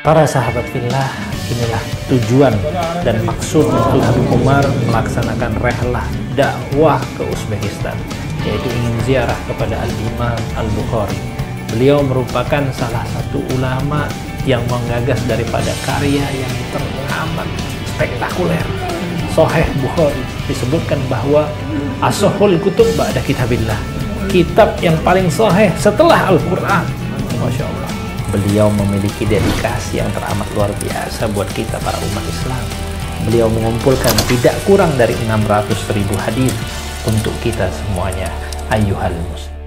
Para sahabat fillah, inilah tujuan dan maksud untuk Habib Umar melaksanakan rehlah dakwah ke Uzbekistan, yaitu ingin ziarah kepada Al-Imam Al-Bukhari. Beliau merupakan salah satu ulama yang menggagas daripada karya yang teramat spektakuler, Sahih Bukhari. Disebutkan bahwa as-sahhul kutub ba'da kitabillah, kitab yang paling sahih setelah Al-Quran. Masya Allah. Beliau memiliki dedikasi yang teramat luar biasa buat kita para umat Islam. Beliau mengumpulkan tidak kurang dari 600.000 hadis untuk kita semuanya. Ayyuhal muslim.